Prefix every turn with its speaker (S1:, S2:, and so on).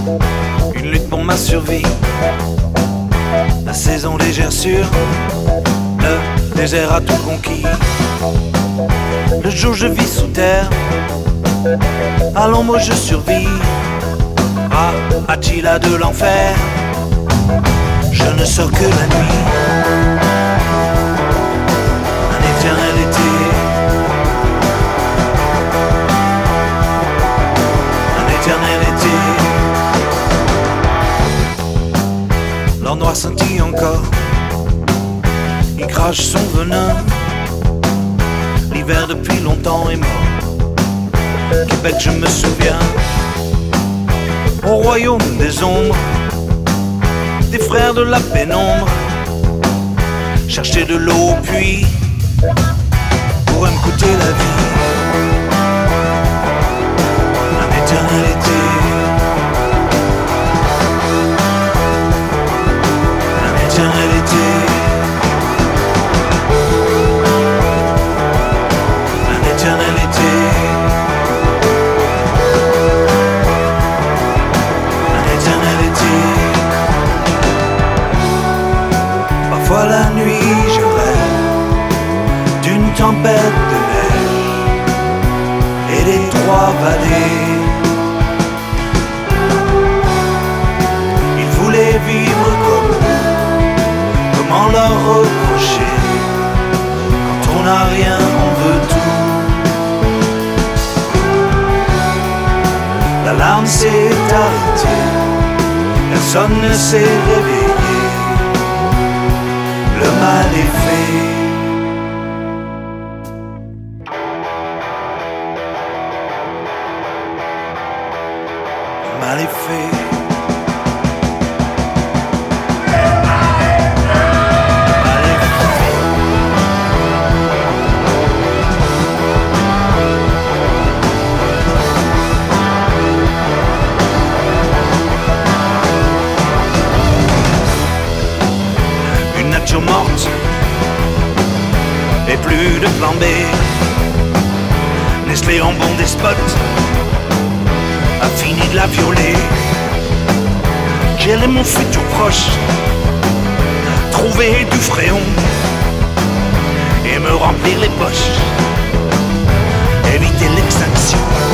S1: une lutte pour ma survie. La saison légère sur le désert a tout conquis. Le jour je vis sous terre, à l'ombre je survis. À Attila de l'enfer, je ne sors que la nuit. Un éternel été, un éternel été. L'or noir scintille encore, il crache son venin. L'hiver depuis longtemps est mort. Québec, je me souviens, au royaume des ombres, des frères de la pénombre, chercher de l'eau au puits pourrait me coûter la vie. Un éternel été, un éternel été, un éternel été. Parfois la nuit je rêve d'une tempête de neige et des trois vallées. Ils voulaient vivre comme nous, comment leur reprocher? Quand on n'a rien, on veut tout. L'alarme s'est arrêtée, personne ne s'est réveillé. Le mal est fait. Le mal est fait. Morte et plus de plan B. Nestlé en bon despote a fini de la violer. Quel est mon futur proche? Trouver du fréon et me remplir les poches, éviter l'extinction.